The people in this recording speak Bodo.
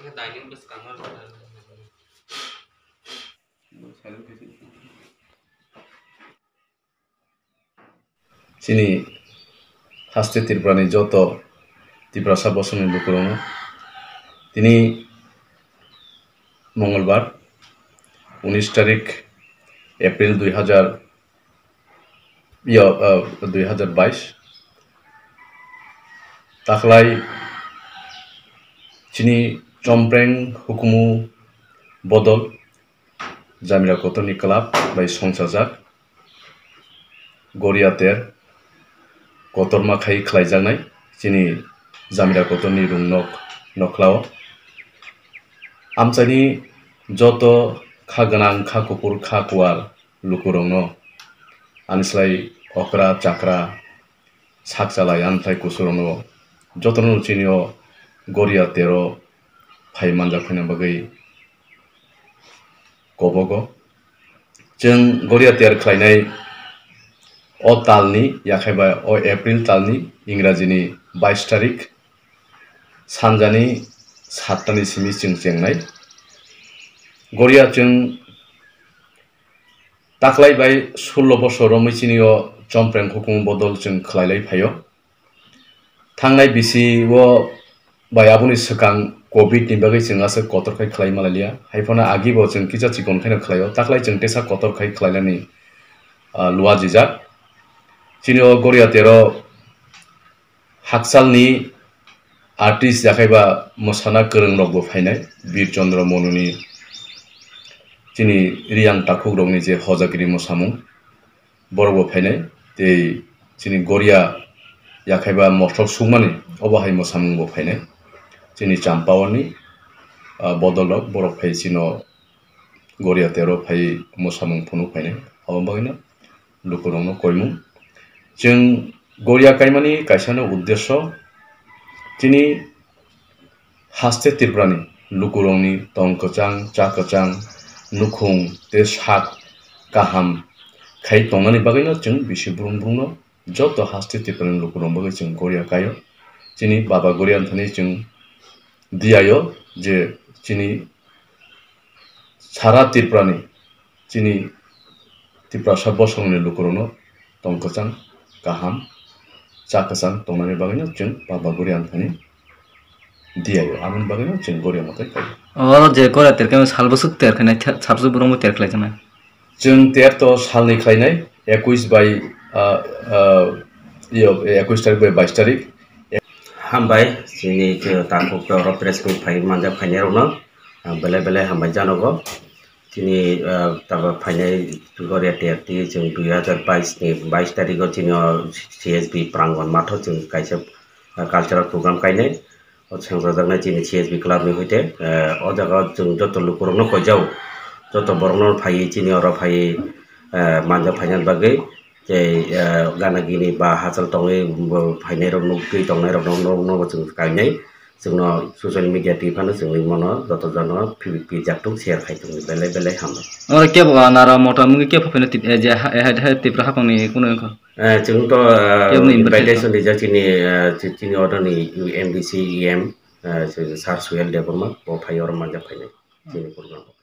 Sini haste tirprani joto tiprasa bosoni lukurong tini मंगलबार 19 तारिख एप्रिल 2022 ताखलाय chini chompreng hukumu bodol jamira kotoni club by songsajak goriater kotorma khai khlaijangnai chini jamira kotoni rungnok noklao amchani joto kha ganang kha kupur kha kuar lukurongno anislai okra chakra sakjalai anfai kusurongno jotono chinio goria tero phai manja phina bagai kobogo जों goria ter khlainai o talni yakhaiba o april talni इंराजिनि 22 तारिख सानजानि 7 तानि सिमि जों जेंनाय goria जों ताख्लायबाय 16 बोसोर मैचिनियो चमप्रें हुकुम बदल जों खलायलाय फायो थांनाय बिसिओ बायाबुनि सकां कोविड नि बागै जों आसे कतरखाय खलाय मालालिया हायफना आगिबो जों किजा चिकन खायनो खलायो ताख्लाय जों तेसा कतरखाय खलायनानै लुवा जिजा चिनियो goria tero haksalni artist yakhaiba mosana korong rokbo phainai bir chandra monuni chini riyang takhuk rokni je hojakiri mosamung borbo phainai tei chini goria yakhaiba mothok sukmani obahai mosamung bo phainai chini champawani bodolok borok phai chino goria tero phai mosamung phunu phainai abambaina lukurongno koimung जों goria kaimani kaisano uddesho chini haste tirprani lukurongni tongkochang chakochang nukhung te sak kaham khai tongnani bagino जों bisi brungbrungno joto haste tirprani lukurong bagai जों goria kayo chini baba goria thani जों diayo je chini sara tirprani chini tiprasa bosongni lukurongno tongkochang kaham chakasang tongnani bagino जों baba goria thani diayo amun bagino जों goria makai kai o je goria terkame salbosuk terkhanai sabsu burungbo terkhlaijana जों ter to salni khlainai 21 by 21 tarik by 22 tarik hambai chini takuk ro press ko phai manja phaine rona bele bele hambai janogo chini taba phaine goria terti जों 2022 ni 22 tariko chini CSB prangon matho जों kaisa cultural program kainai o sangjajaknai chini CSB club ni hoite o jaga जों joto lukurongno kojau joto borokno phai chini oro phai manja phainani bagai je gana gini ba hasal tongai phainai rok nugui tongnai rok no जों kainai जोंनो social media tifano जोंनि मनो joto jano PVP jaktung share khaitung bele bele hambai ora ke bo nara mota mungi ke phapena je ha tipra hapangni kuno ko जों to invitation dija chini order ni UMDC EM sar suel development bo phayor manja phainai chini program